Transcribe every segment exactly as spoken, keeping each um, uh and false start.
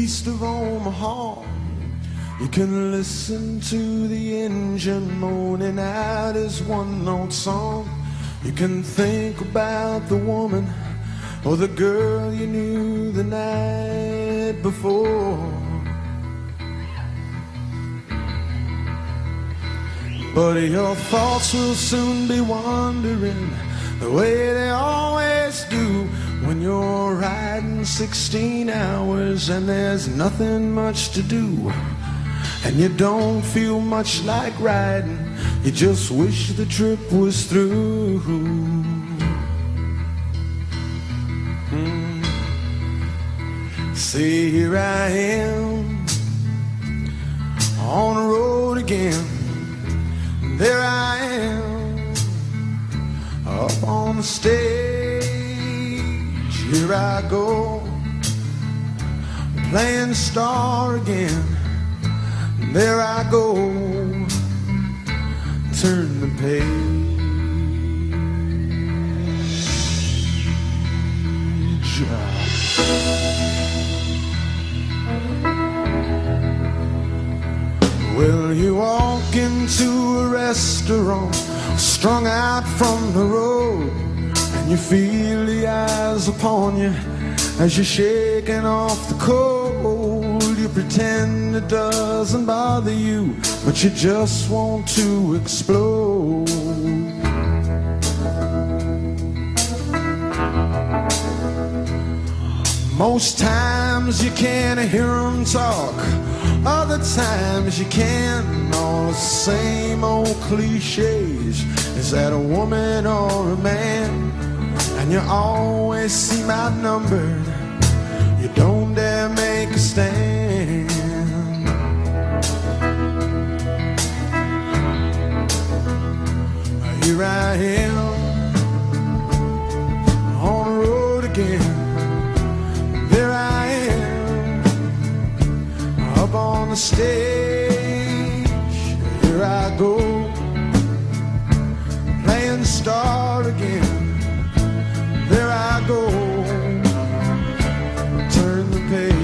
east of Omaha. You can listen to the engine moaning out his one-note song. You can think about the woman or the girl you knew the night before. But your thoughts will soon be wandering the way they always do when you're riding sixteen hours and there's nothing much to do. And you don't feel much like riding, you just wish the trip was through. Mm. See, here I am on the road again. There I am up on the stage. Here I go playing star again. There I go, turn the page. Well, you walk into a restaurant, strung out from the road, and you feel the eyes upon you as you're shaking off the cold. You pretend it doesn't bother you, but you just want to explode. Most times you can't hear them talk, other times you can. All the same old cliches. Is that a woman or a man? And you always seem outnumbered. You don't dare make a stand. Here I am on the road again. There I am up on the stage. Here I go playing star again. There I go, turn the page.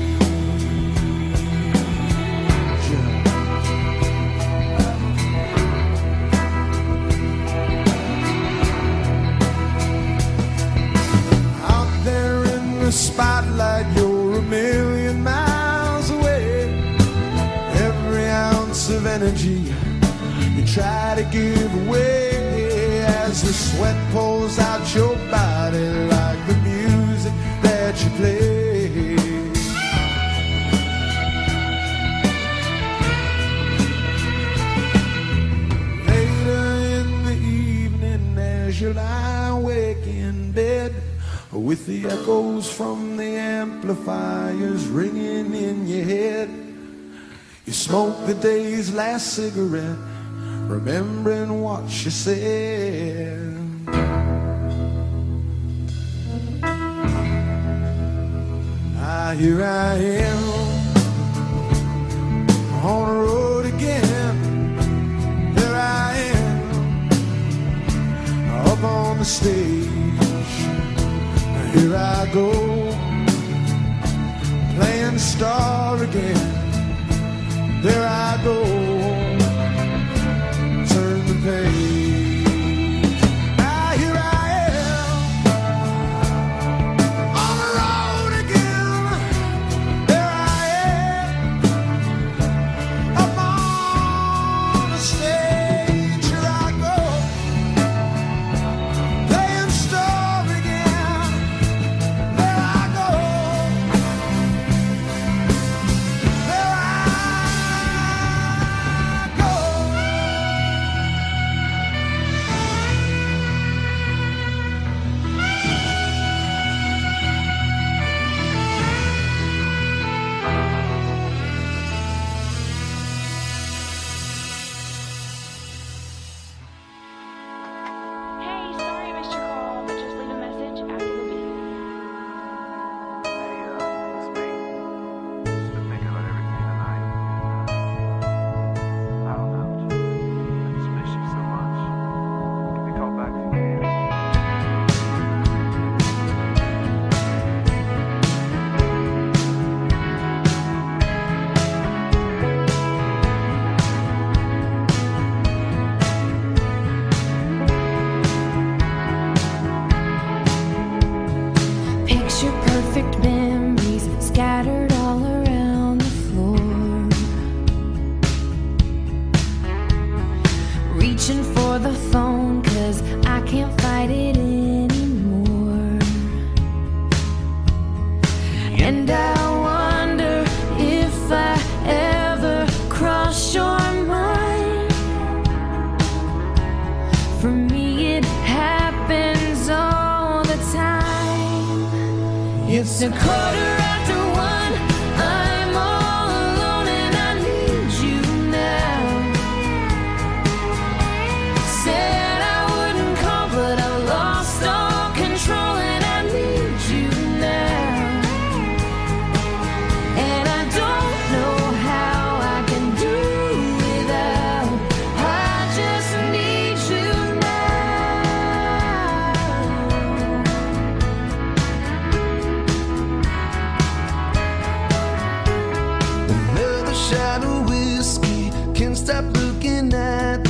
Out there in the spotlight, you're a million miles away. Every ounce of energy you try to give away as the sweat pours out your body like the music that you play. Later in the evening as you lie awake in bed, with the echoes from the amplifiers ringing in your head, you smoke the day's last cigarette, remembering what you said. Ah, here I am on the road again. There I am up on the stage. Here I go playing star again. There I go, turn the page. Ah, here I am on the road again. There I am up on the stage. Here I go playing star again. There I go, there I go. And I wonder if I ever cross your mind. For me it happens all the time. It's a quarter after one, I'm all alone and I need you now. Said I wouldn't call, but I've lost all control and I need you now. And I don't know how I can do without. I just need you Another shot of whiskey, can't stop looking at